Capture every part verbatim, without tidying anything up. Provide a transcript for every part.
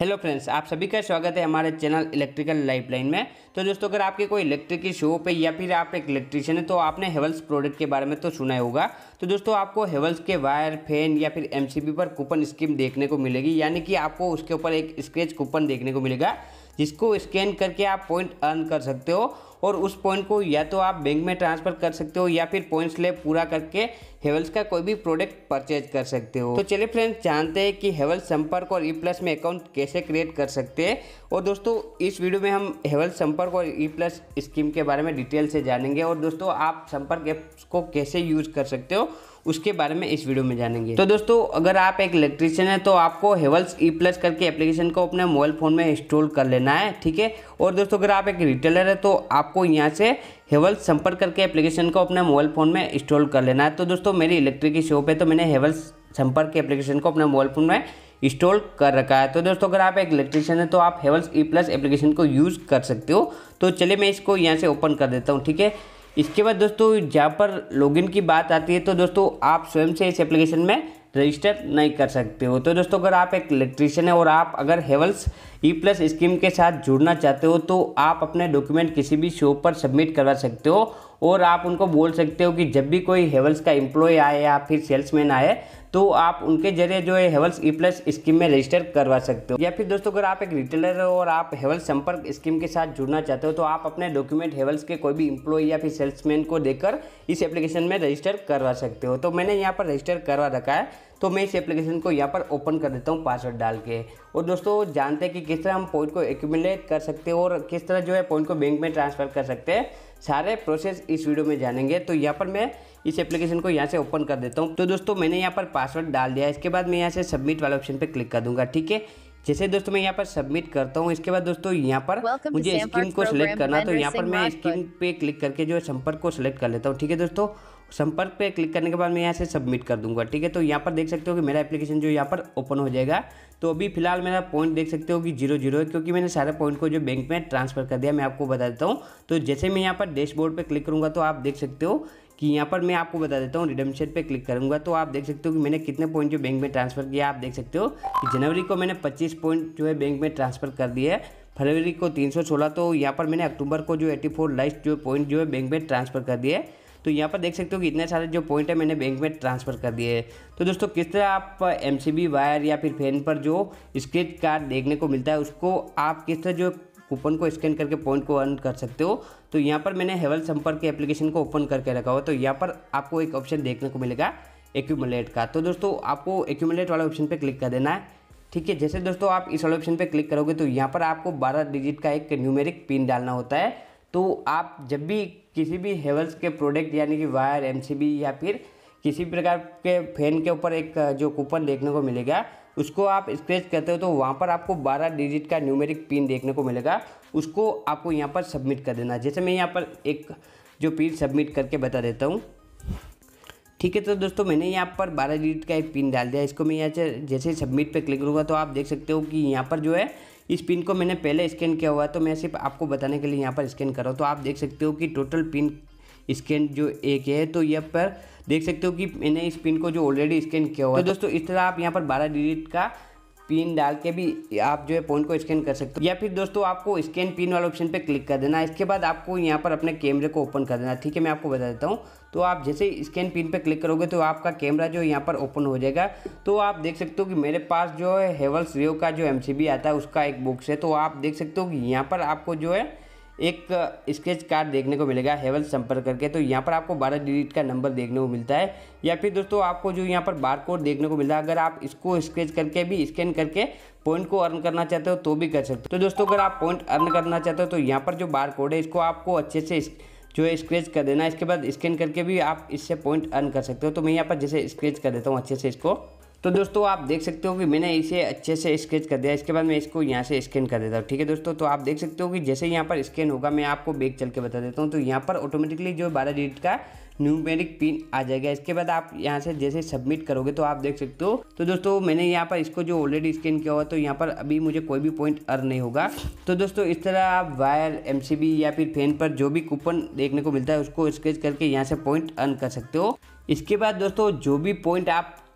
Hello friends, आप सभी का स्वागत है हमारे चैनल इलेक्ट्रिकल लाइफलाइन में। तो दोस्तों, अगर आपके कोई इलेक्ट्रिक की शॉप है या फिर आप एक इलेक्ट्रिशियन है तो आपने हेवल्स प्रोडक्ट के बारे में तो सुना ही होगा। तो दोस्तों, आपको हेवल्स के वायर, फैन या फिर एमसीबी पर कूपन स्कीम देखने को मिलेगी, यानी कि आपको उसके ऊपर एक स्क्रैच कूपन देखने को मिलेगा जिसको स्कैन करके आप पॉइंट अर्न कर सकते हो और उस पॉइंट को या तो आप बैंक में ट्रांसफ़र कर सकते हो या फिर पॉइंट स्लैब पूरा करके हेवल्स का कोई भी प्रोडक्ट परचेज कर सकते हो। तो चलिए फ्रेंड्स, जानते हैं कि हेवल्स संपर्क और ई प्लस में अकाउंट कैसे क्रिएट कर सकते हैं। और दोस्तों, इस वीडियो में हम हेवल्स संपर्क और ई प्लस स्कीम के बारे में डिटेल से जानेंगे और दोस्तों आप संपर्क ऐप्स को कैसे यूज़ कर सकते हो उसके बारे में इस वीडियो में जानेंगे। तो दोस्तों, अगर आप एक इलेक्ट्रिशियन है तो आपको हेवल्स ई प्लस करके एप्लीकेशन को अपने मोबाइल फ़ोन में इंस्टॉल कर लेना है, ठीक है। और दोस्तों, अगर आप एक रिटेलर है तो आपको यहाँ से हेवल्स संपर्क करके एप्लीकेशन को अपने मोबाइल फ़ोन में इंस्टॉल कर लेना है। तो दोस्तों, मेरी इलेक्ट्रिक की शॉप है तो मैंने हेवल्स संपर्क के एप्लीकेशन को अपने मोबाइल फ़ोन में इंस्टॉल कर रखा है। तो दोस्तों, अगर आप एक इलेक्ट्रिशियन है तो आप हेवल्स ई प्लस एप्लीकेशन को यूज़ कर सकते हो। तो चलिए मैं इसको यहाँ से ओपन कर देता हूँ, ठीक है। इसके बाद दोस्तों, जहाँ पर लॉगिन की बात आती है तो दोस्तों आप स्वयं से इस एप्लीकेशन में रजिस्टर नहीं कर सकते हो। तो दोस्तों, अगर आप एक इलेक्ट्रिशियन है और आप अगर हेवल्स ई प्लस स्कीम के साथ जुड़ना चाहते हो तो आप अपने डॉक्यूमेंट किसी भी शॉप पर सबमिट करवा सकते हो और आप उनको बोल सकते हो कि जब भी कोई हेवल्स का एम्प्लॉय आए या फिर सेल्समैन आए तो आप उनके जरिए जो है हेवल्स ई प्लस स्कीम में रजिस्टर करवा सकते हो। या फिर दोस्तों, अगर आप एक रिटेलर हो और आप हेवल्स संपर्क स्कीम के साथ जुड़ना चाहते हो तो आप अपने डॉक्यूमेंट हेवल्स के कोई भी एम्प्लॉय या फिर सेल्समैन को देकर इस एप्लीकेशन में रजिस्टर करवा सकते हो। तो मैंने यहाँ पर रजिस्टर करवा रखा है, तो मैं इस एप्लीकेशन को यहाँ पर ओपन कर देता हूँ पासवर्ड डाल के। और दोस्तों, जानते हैं कि किस तरह हम पॉइंट को एक्यूमुलेट कर सकते हो और किस तरह जो है पॉइंट को बैंक में ट्रांसफ़र कर सकते हैं, सारे प्रोसेस इस वीडियो में जानेंगे। तो यहाँ पर मैं इस एप्लीकेशन को यहाँ से ओपन कर देता हूँ। तो दोस्तों, मैंने यहाँ पर पासवर्ड डाल दिया है। इसके बाद मैं यहाँ से सबमिट वाले ऑप्शन पे क्लिक कर दूंगा, ठीक है। जैसे दोस्तों मैं यहाँ पर सबमिट करता हूँ, इसके बाद दोस्तों यहाँ पर मुझे स्कीम को सिलेक्ट करना, तो यहाँ पर मैं स्कीम पे क्लिक करके जो है संपर्क को सिलेक्ट कर लेता हूँ, ठीक है दोस्तों। संपर्क पे क्लिक करने के बाद मैं यहाँ से सबमिट कर दूंगा, ठीक है। तो यहाँ पर देख सकते हो कि मेरा एप्लीकेशन जो यहाँ पर ओपन हो जाएगा। तो अभी फिलहाल मेरा पॉइंट देख सकते हो कि जीरो जीरो है, क्योंकि मैंने सारे पॉइंट को जो बैंक में ट्रांसफ़र कर दिया। मैं आपको बता देता हूँ। तो जैसे मैं यहाँ पर डैशबोर्ड पे क्लिक करूँगा तो आप देख सकते हो कि यहाँ पर मैं आपको बता देता हूँ, रिडेम्पशन पे क्लिक करूँगा तो आप देख सकते हो कि मैंने कितने पॉइंट जो बैंक में ट्रांसफ़र किया। आप देख सकते हो कि जनवरी को मैंने पच्चीस पॉइंट जो है बैंक में ट्रांसफ़र कर दिए है, फरवरी को तीन सौ सोलह, तो यहाँ पर मैंने अक्टूबर को जो चौरासी लास्ट जो पॉइंट जो है बैंक में ट्रांसफ़र कर दिए। तो यहाँ पर देख सकते हो कि इतने सारे जो पॉइंट है मैंने बैंक में ट्रांसफ़र कर दिए हैं। तो दोस्तों, किस तरह आप एमसीबी वायर या फिर फैन पर जो स्क्रैच कार्ड देखने को मिलता है उसको आप किस तरह जो कूपन को स्कैन करके पॉइंट को अर्न कर सकते हो। तो यहाँ पर मैंने हेवल्स संपर्क के एप्लीकेशन को ओपन करके रखा हुआ। तो यहाँ पर आपको एक ऑप्शन देखने को मिलेगा एक्यूमुलेट का। तो दोस्तों, आपको एक्यूमुलेट वाले ऑप्शन पे क्लिक कर देना है, ठीक है। जैसे दोस्तों आप इस वाले ऑप्शन पे क्लिक करोगे तो यहाँ पर आपको बारह डिजिट का एक न्यूमेरिक पिन डालना होता है। तो आप जब भी किसी भी हेवल्स के प्रोडक्ट यानी कि वायर, एमसीबी या फिर किसी प्रकार के फैन के ऊपर एक जो कूपन देखने को मिलेगा उसको आप स्क्रैच करते हो तो वहाँ पर आपको बारह डिजिट का न्यूमेरिक पिन देखने को मिलेगा। उसको आपको यहाँ पर सबमिट कर देना। जैसे मैं यहाँ पर एक जो पिन सबमिट करके बता देता हूँ, ठीक है। तो दोस्तों, मैंने यहाँ पर बारह डिजिट का एक पिन डाल दिया। इसको मैं यहाँ से जैसे सबमिट पे क्लिक करूँगा तो आप देख सकते हो कि यहाँ पर जो है इस पिन को मैंने पहले स्कैन किया हुआ है, तो मैं सिर्फ आपको बताने के लिए यहाँ पर स्कैन कर रहा हूँ। तो आप देख सकते हो कि टोटल पिन स्कैन जो एक है, तो यहाँ पर देख सकते हो कि मैंने इस पिन को जो ऑलरेडी स्कैन किया हुआ है। तो दोस्तों, इस तरह आप यहाँ पर बारह डिजिट का पिन डाल के भी आप जो है पॉइंट को स्कैन कर सकते हो। या फिर दोस्तों, आपको स्कैन पिन वाले ऑप्शन पे क्लिक कर देना। इसके बाद आपको यहाँ पर अपने कैमरे को ओपन कर देना, ठीक है। मैं आपको बता देता हूँ। तो आप जैसे स्कैन पिन पे क्लिक करोगे तो आपका कैमरा जो यहाँ पर ओपन हो जाएगा। तो आप देख सकते हो कि मेरे पास जो है हेवल्स रियो का जो एमसीबी आता है उसका एक बॉक्स है। तो आप देख सकते हो कि यहाँ पर आपको जो है एक स्क्रैच कार्ड देखने को मिलेगा हेवल्स संपर्क करके। तो यहाँ पर आपको बारह डिजिट का नंबर देखने को मिलता है। या फिर दोस्तों, आपको जो यहाँ पर बार कोड देखने को मिलता है, अगर आप इसको स्क्रैच करके भी स्कैन करके पॉइंट को अर्न करना चाहते हो तो भी कर सकते हो। तो दोस्तों, अगर आप पॉइंट अर्न करना चाहते हो तो यहाँ पर जो बार कोड है इसको आपको अच्छे से जो है स्क्रैच कर देना है। इसके बाद स्कैन करके भी आप इससे पॉइंट अर्न कर सकते हो। तो मैं यहाँ पर जैसे स्क्रैच कर देता हूँ अच्छे से इसको। तो दोस्तों, आप देख सकते हो कि मैंने इसे अच्छे से स्केच कर दिया। इसके बाद मैं इसको यहाँ से स्कैन कर देता हूँ, ठीक है दोस्तों। तो आप देख सकते हो कि जैसे यहाँ पर स्कैन होगा, मैं आपको बैक चल के बता देता हूँ। तो यहाँ पर ऑटोमेटिकली जो बारह डिजिट का न्यूमेरिक पिन आ जाएगा। इसके बाद आप यहाँ से जैसे सबमिट करोगे तो आप देख सकते हो। तो दोस्तों, मैंने यहाँ पर इसको जो ऑलरेडी स्कैन किया हुआ तो यहाँ पर अभी मुझे कोई भी पॉइंट अर्न नहीं होगा। तो दोस्तों, इस तरह आप वायर, एमसीबी या फिर फैन पर जो भी कूपन देखने को मिलता है उसको स्केच करके यहाँ से पॉइंट अर्न कर सकते हो। इसके बाद दोस्तों, जो भी पॉइंट आप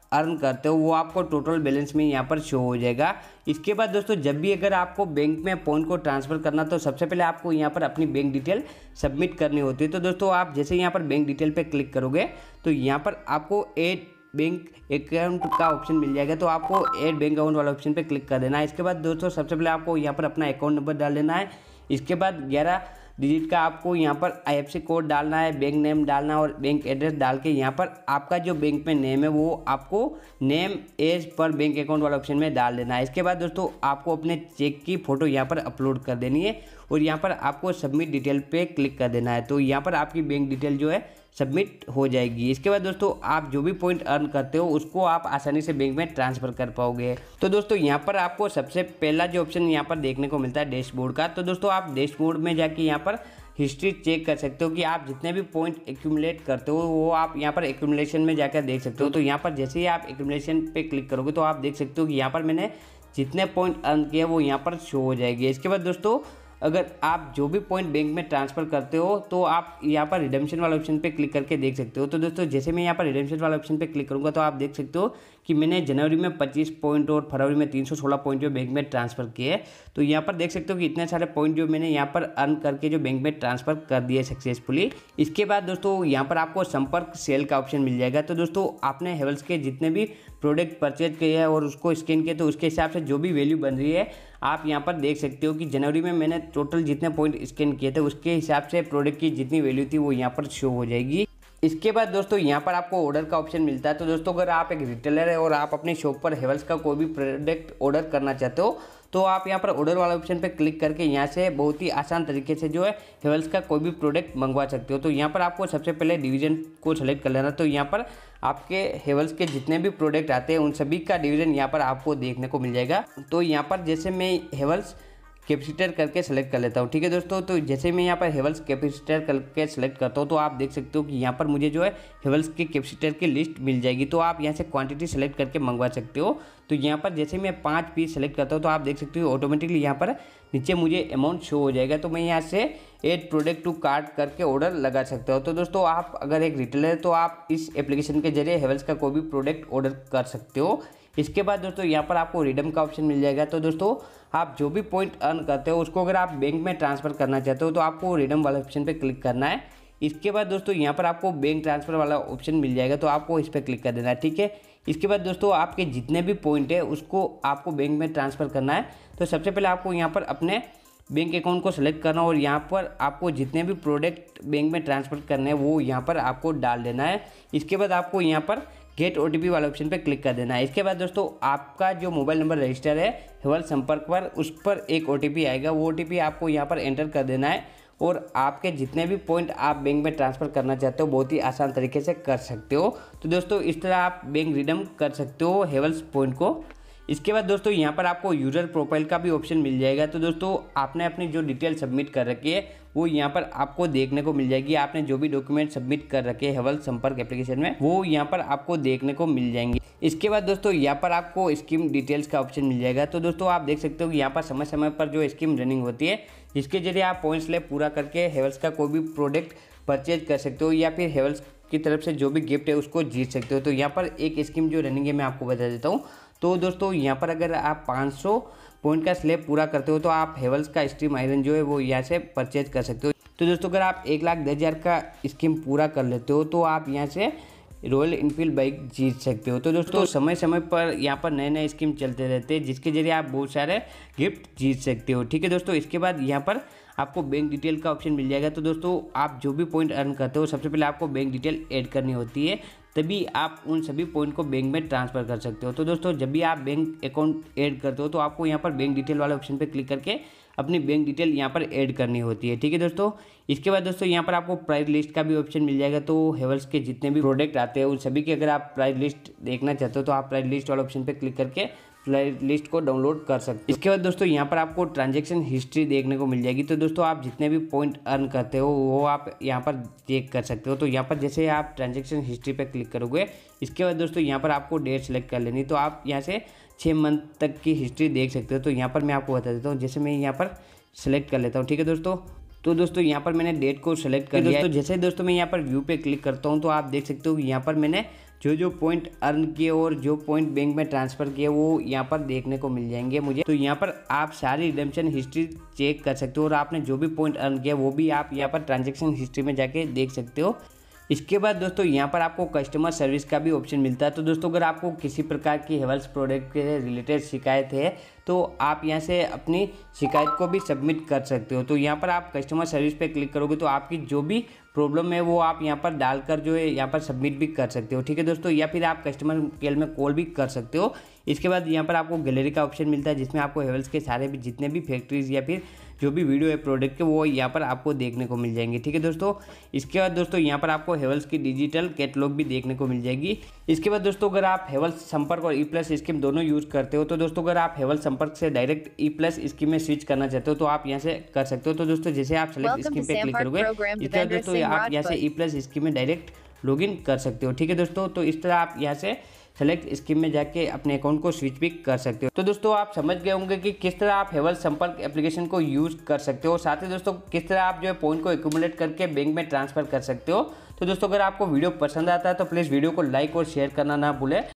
अर्न करते हो वो आपको टोटल बैलेंस में यहाँ पर शो हो जाएगा। इसके बाद दोस्तों जब भी अगर आपको बैंक में पॉइंट को ट्रांसफ़र करना तो सबसे पहले आपको यहाँ पर अपनी बैंक डिटेल सबमिट करनी होती है। तो दोस्तों आप जैसे यहाँ पर बैंक डिटेल पे क्लिक करोगे तो यहाँ पर आपको ऐड बैंक अकाउंट का ऑप्शन मिल जाएगा। तो आपको ऐड बैंक अकाउंट वाला ऑप्शन पे क्लिक कर देना है। इसके बाद दोस्तों सबसे पहले आपको यहाँ पर अपना अकाउंट नंबर डाल देना है। इसके बाद ग्यारह डिजिट का आपको यहाँ पर आई एफ सी कोड डालना है, बैंक नेम डालना है और बैंक एड्रेस डाल के यहाँ पर आपका जो बैंक में नेम है वो आपको name as per bank account वाला ऑप्शन में डाल देना है। इसके बाद दोस्तों आपको अपने चेक की फ़ोटो यहाँ पर अपलोड कर देनी है और यहाँ पर आपको सबमिट डिटेल पे क्लिक कर देना है। तो यहाँ पर आपकी बैंक डिटेल जो है सबमिट हो जाएगी। इसके बाद दोस्तों आप जो भी पॉइंट अर्न करते हो उसको आप आसानी से बैंक में ट्रांसफ़र कर पाओगे। तो दोस्तों यहाँ पर आपको सबसे पहला जो ऑप्शन यहाँ पर देखने को मिलता है डैशबोर्ड का। तो दोस्तों आप डैशबोर्ड में जाके यहाँ पर हिस्ट्री चेक कर सकते हो कि आप जितने भी पॉइंट एक्यूमुलेट करते हो वो आप यहाँ पर एक्यूमुलेशन में जाकर देख सकते हो। तो यहाँ पर जैसे ही आप एक्यूमुलेशन पे क्लिक करोगे तो आप देख सकते हो कि यहाँ पर मैंने जितने पॉइंट अर्न किए वो यहाँ पर शो हो जाएगी। इसके बाद दोस्तों अगर आप जो भी पॉइंट बैंक में ट्रांसफ़र करते हो तो आप यहाँ पर रिडेम्पशन वाला ऑप्शन पे क्लिक करके देख सकते हो। तो दोस्तों जैसे मैं यहाँ पर रिडेम्पशन वाला ऑप्शन पे क्लिक करूँगा तो आप देख सकते हो कि मैंने जनवरी में पच्चीस पॉइंट और फरवरी में तीन सौ सोलह पॉइंट जो बैंक में ट्रांसफ़र किए। तो यहाँ पर देख सकते हो कि इतने सारे पॉइंट जो मैंने यहाँ पर अर्न करके जो बैंक में ट्रांसफ़र कर दिए सक्सेसफुली। इसके बाद दोस्तों यहाँ पर आपको संपर्क सेल का ऑप्शन मिल जाएगा। तो दोस्तों आपने हेवल्स के जितने भी प्रोडक्ट परचेज किए हैं और उसको स्कैन किए तो उसके हिसाब से जो भी वैल्यू बन रही है आप यहाँ पर देख सकते हो कि जनवरी में मैंने टोटल जितने पॉइंट स्कैन किए थे उसके हिसाब से प्रोडक्ट की जितनी वैल्यू थी वो यहाँ पर शो हो जाएगी। इसके बाद दोस्तों यहाँ पर आपको ऑर्डर का ऑप्शन मिलता है। तो दोस्तों अगर आप एक रिटेलर है और आप अपनी शॉप पर हेवल्स का कोई भी प्रोडक्ट ऑर्डर करना चाहते हो तो आप यहाँ पर ऑर्डर वाला ऑप्शन पे क्लिक करके यहाँ से बहुत ही आसान तरीके से जो है हेवल्स का कोई भी प्रोडक्ट मंगवा सकते हो। तो यहाँ पर आपको सबसे पहले डिवीज़न को सेलेक्ट कर लेना। तो यहाँ पर आपके हेवल्स के जितने भी प्रोडक्ट आते हैं उन सभी का डिवीज़न यहाँ पर आपको देखने को मिल जाएगा। तो यहाँ पर जैसे मैं हेवल्स कैपेसिटर करके सेलेक्ट कर लेता हूँ, ठीक है दोस्तों। तो जैसे मैं यहाँ पर हेवल्स कैपेसिटर करके सेलेक्ट करता हूँ तो आप देख सकते हो कि यहाँ पर मुझे जो है हेवल्स के कैपेसिटर की लिस्ट मिल जाएगी। तो आप यहाँ से क्वांटिटी सेलेक्ट करके मंगवा सकते हो। तो यहाँ पर जैसे मैं पाँच पीस सेलेक्ट करता हूँ तो आप देख सकते हो ऑटोमेटिकली यहाँ पर नीचे मुझे अमाउंट शो हो जाएगा। तो मैं यहाँ से एड प्रोडक्ट टू कार्ट करके ऑर्डर लगा सकते हो। तो दोस्तों आप अगर एक रिटेलर है तो आप इस एप्लीकेशन के जरिए हेवल्स का कोई भी प्रोडक्ट ऑर्डर कर सकते हो। इसके बाद दोस्तों यहाँ पर आपको रिडीम का ऑप्शन मिल जाएगा। तो दोस्तों आप जो भी पॉइंट अर्न करते हो उसको अगर आप बैंक में ट्रांसफ़र करना चाहते हो तो आपको रिडीम वाला ऑप्शन पे क्लिक करना है। इसके बाद दोस्तों यहाँ पर आपको बैंक ट्रांसफ़र वाला ऑप्शन मिल जाएगा तो आपको इस पर क्लिक कर देना है, ठीक है। इसके बाद दोस्तों आपके जितने भी पॉइंट है उसको आपको बैंक में ट्रांसफ़र करना है। तो सबसे पहले आपको यहाँ पर अपने बैंक अकाउंट को सेलेक्ट करना और यहाँ पर आपको जितने भी प्रोडक्ट बैंक में ट्रांसफ़र करने हैं वो यहाँ पर आपको डाल देना है। इसके बाद आपको यहाँ पर गेट ओ टी पी वाले ऑप्शन पे क्लिक कर देना है। इसके बाद दोस्तों आपका जो मोबाइल नंबर रजिस्टर है हेवल्स संपर्क पर उस पर एक ओ टी पी आएगा। वो ओ टी पी आपको यहाँ पर एंटर कर देना है और आपके जितने भी पॉइंट आप बैंक में ट्रांसफ़र करना चाहते हो बहुत ही आसान तरीके से कर सकते हो। तो दोस्तों इस तरह आप बैंक रिडीम कर सकते हो हेवल्स पॉइंट को। इसके बाद दोस्तों यहाँ पर आपको यूज़र प्रोफाइल का भी ऑप्शन मिल जाएगा। तो दोस्तों आपने अपनी जो डिटेल सबमिट कर रखी है वो यहाँ पर आपको देखने को मिल जाएगी। आपने जो भी डॉक्यूमेंट सबमिट कर रखे हैं हेवल्स संपर्क एप्लीकेशन में वो यहाँ पर आपको देखने को मिल जाएंगे। इसके बाद दोस्तों यहाँ पर आपको स्कीम डिटेल्स का ऑप्शन मिल जाएगा। तो दोस्तों आप देख सकते हो कि यहाँ पर समय समय पर जो स्कीम रनिंग होती है जिसके जरिए आप पॉइंट्स ले पूरा करके हेवल्स का कोई भी प्रोडक्ट परचेज कर सकते हो या फिर हेवल्स की तरफ से जो भी गिफ्ट है उसको जीत सकते हो। तो यहाँ पर एक स्कीम जो रनिंग है मैं आपको बता देता हूँ। तो दोस्तों यहाँ पर अगर आप पाँच सौ पॉइंट का स्लैब पूरा करते हो तो आप हेवल्स का स्ट्रीम आयरन जो है वो यहाँ से परचेज कर सकते हो। तो दोस्तों अगर आप एक लाख दस हज़ार का स्कीम पूरा कर लेते हो तो आप यहाँ से रॉयल इनफील्ड बाइक जीत सकते हो। तो दोस्तों समय समय पर यहाँ पर नए नए स्कीम चलते रहते हैं जिसके जरिए आप बहुत सारे गिफ्ट जीत सकते हो, ठीक है दोस्तों। इसके बाद यहाँ पर आपको बैंक डिटेल का ऑप्शन मिल जाएगा। तो दोस्तों आप जो भी पॉइंट अर्न करते हो सबसे पहले आपको बैंक डिटेल ऐड करनी होती है, तभी आप उन सभी पॉइंट को बैंक में ट्रांसफ़र कर सकते हो। तो दोस्तों जब भी आप बैंक अकाउंट ऐड करते हो तो आपको यहाँ पर बैंक डिटेल वाले ऑप्शन पर क्लिक करके अपनी बैंक डिटेल यहाँ पर ऐड करनी होती है, ठीक है दोस्तों। इसके बाद दोस्तों यहाँ पर आपको प्राइस लिस्ट का भी ऑप्शन मिल जाएगा। तो हेवल्स के जितने भी प्रोडक्ट आते हैं उन सभी की अगर आप प्राइस लिस्ट देखना चाहते हो तो आप प्राइस लिस्ट वाले ऑप्शन पे क्लिक करके प्राइस लिस्ट को डाउनलोड कर सकते हो। इसके बाद दोस्तों यहाँ पर आपको ट्रांजेक्शन हिस्ट्री देखने को मिल जाएगी। तो दोस्तों आप जितने भी पॉइंट अर्न करते हो वो आप यहाँ पर चेक कर सकते हो। तो यहाँ पर जैसे आप ट्रांजेक्शन हिस्ट्री पर क्लिक करोगे इसके बाद दोस्तों यहाँ पर आपको डेट सेलेक्ट कर लेनी। तो आप यहाँ से छः मंथ तक की हिस्ट्री देख सकते हो। तो यहाँ पर मैं आपको बता देता हूँ, जैसे मैं यहाँ पर सेलेक्ट कर लेता हूँ, ठीक है दोस्तों। तो दोस्तों यहाँ पर मैंने डेट को सेलेक्ट कर लिया है। तो जैसे दोस्तों मैं यहाँ पर व्यू पे क्लिक करता हूँ तो आप देख सकते हो कि यहाँ पर मैंने जो जो पॉइंट अर्न किए और जो पॉइंट बैंक में ट्रांसफ़र किए वो यहाँ पर देखने को मिल जाएंगे मुझे। तो यहाँ पर आप सारी रिडेम्पशन हिस्ट्री चेक कर सकते हो और आपने जो भी पॉइंट अर्न किया वो भी आप यहाँ पर ट्रांजैक्शन हिस्ट्री में जाके देख सकते हो। इसके बाद दोस्तों यहाँ पर आपको कस्टमर सर्विस का भी ऑप्शन मिलता है। तो दोस्तों अगर आपको किसी प्रकार की हेवल्स प्रोडक्ट के रिलेटेड शिकायत है तो आप यहाँ से अपनी शिकायत को भी सबमिट कर सकते हो। तो यहाँ पर आप कस्टमर सर्विस पे क्लिक करोगे तो आपकी जो भी प्रॉब्लम है वो आप यहाँ पर डालकर जो है यहाँ पर सबमिट भी कर सकते हो, ठीक है दोस्तों। या फिर आप कस्टमर केयर में कॉल भी कर सकते हो। इसके बाद यहाँ पर आपको गैलरी का ऑप्शन मिलता है जिसमें आपको हेवल्स के सारे भी जितने भी फैक्ट्रीज या फिर जो भी वीडियो है प्रोडक्ट के वो यहाँ पर आपको देखने को मिल जाएंगे, ठीक है दोस्तों। इसके बाद दोस्तों यहाँ पर आपको हेवल्स की डिजिटल कैटलॉग भी देखने को मिल जाएगी। इसके बाद दोस्तों अगर आप हेवल्स संपर्क और ई प्लस स्कीम दोनों यूज़ करते हो तो दोस्तों अगर आप हेवल्स संपर्क से डायरेक्ट ई प्लस स्कीम में स्विच करना चाहते हो तो आप यहाँ से कर सकते हो। तो दोस्तों जैसे आप सेलेक्ट स्कीम पे क्लिक करोगे इसके बाद दोस्तों आप यहाँ से ई प्लस स्कीम में डायरेक्ट लॉगिन कर सकते हो, ठीक है दोस्तों। तो इस तरह आप यहाँ से सेलेक्ट स्कीम में जाके अपने अकाउंट को स्विच भी कर सकते हो। तो दोस्तों आप समझ गए होंगे कि किस तरह आप हेवल्स संपर्क एप्लीकेशन को यूज़ कर सकते हो, साथ ही दोस्तों किस तरह आप जो है पॉइंट को एक्यूमुलेट करके बैंक में ट्रांसफ़र कर सकते हो। तो दोस्तों अगर आपको वीडियो पसंद आता है तो प्लीज़ वीडियो को लाइक और शेयर करना ना भूलें।